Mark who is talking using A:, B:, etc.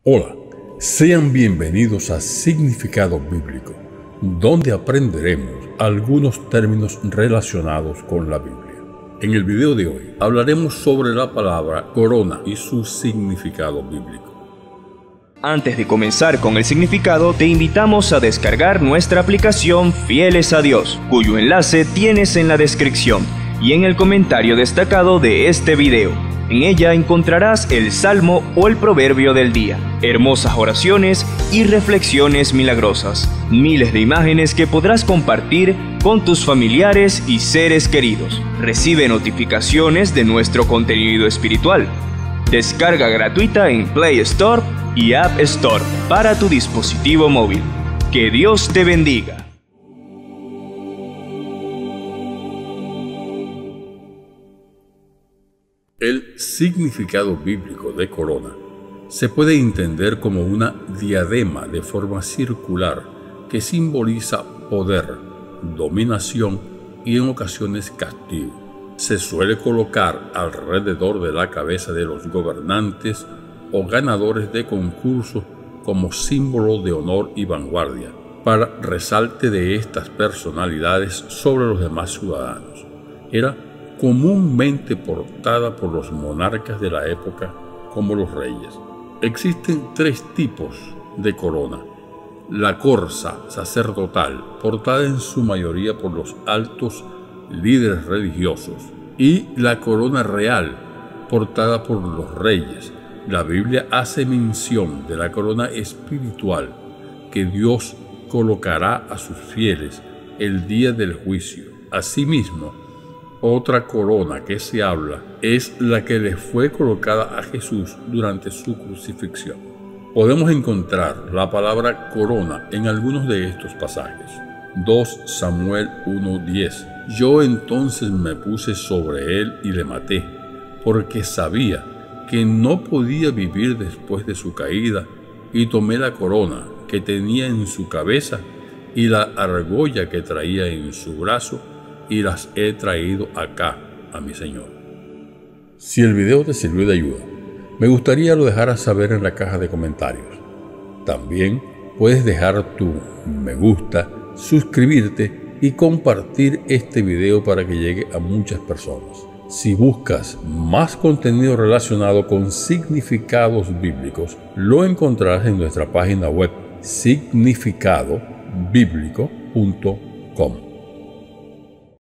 A: Hola, sean bienvenidos a Significado Bíblico, donde aprenderemos algunos términos relacionados con la Biblia. En el video de hoy hablaremos sobre la palabra corona y su significado bíblico.
B: Antes de comenzar con el significado, te invitamos a descargar nuestra aplicación Fieles a Dios, cuyo enlace tienes en la descripción y en el comentario destacado de este video. En ella encontrarás el salmo o el proverbio del día, hermosas oraciones y reflexiones milagrosas, miles de imágenes que podrás compartir con tus familiares y seres queridos. Recibe notificaciones de nuestro contenido espiritual. Descarga gratuita en Play Store y App Store para tu dispositivo móvil. Que Dios te bendiga.
A: El significado bíblico de corona se puede entender como una diadema de forma circular que simboliza poder, dominación y en ocasiones castigo. Se suele colocar alrededor de la cabeza de los gobernantes o ganadores de concursos como símbolo de honor y vanguardia, para resalte de estas personalidades sobre los demás ciudadanos. Era comúnmente portada por los monarcas de la época como los reyes. Existen tres tipos de corona: la corsa sacerdotal, portada en su mayoría por los altos líderes religiosos, y la corona real, portada por los reyes. La Biblia hace mención de la corona espiritual que Dios colocará a sus fieles el día del juicio. Asimismo, otra corona que se habla es la que le fue colocada a Jesús durante su crucifixión. Podemos encontrar la palabra corona en algunos de estos pasajes. 2 Samuel 1:10. Yo entonces me puse sobre él y le maté, porque sabía que no podía vivir después de su caída, y tomé la corona que tenía en su cabeza y la argolla que traía en su brazo, y las he traído acá a mi Señor. Si el video te sirvió de ayuda, me gustaría lo dejaras saber en la caja de comentarios. También puedes dejar tu me gusta, suscribirte y compartir este video para que llegue a muchas personas. Si buscas más contenido relacionado con significados bíblicos, lo encontrarás en nuestra página web significadobiblico.com.